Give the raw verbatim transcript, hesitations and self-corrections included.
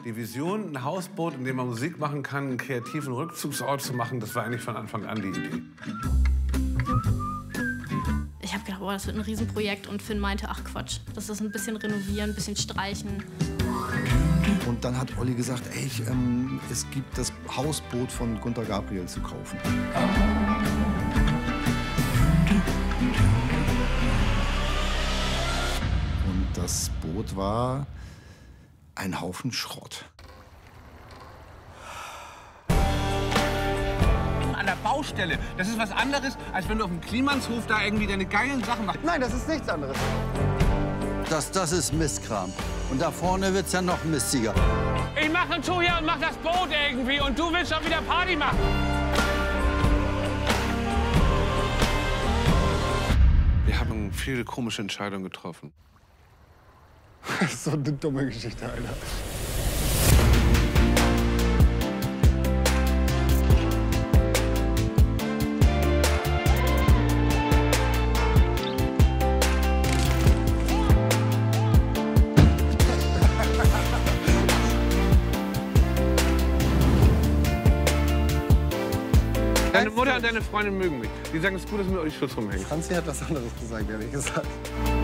Die Vision, ein Hausboot, in dem man Musik machen kann, einen kreativen Rückzugsort zu machen, das war eigentlich von Anfang an die Idee. Ich habe gedacht, boah, das wird ein Riesenprojekt und Finn meinte, ach Quatsch, das ist ein bisschen renovieren, ein bisschen streichen. Und dann hat Olli gesagt, ey, ich, ähm, es gibt das Hausboot von Gunter Gabriel zu kaufen. Und das Boot war ein Haufen Schrott. An der Baustelle, das ist was anderes, als wenn du auf dem Klimanshof da irgendwie deine geilen Sachen machst. Nein, das ist nichts anderes. Das, das ist Mistkram. Und da vorne wird's ja noch mistiger. Ich mache ein Tour hier und mach das Boot irgendwie und du willst schon wieder Party machen. Wir haben viele komische Entscheidungen getroffen. Das ist so eine dumme Geschichte, Alter. Deine Mutter und deine Freundin mögen mich. Die sagen, es ist gut, dass du mir auch die Schutz rumhängst. Franzi hat was anderes gesagt, ehrlich gesagt.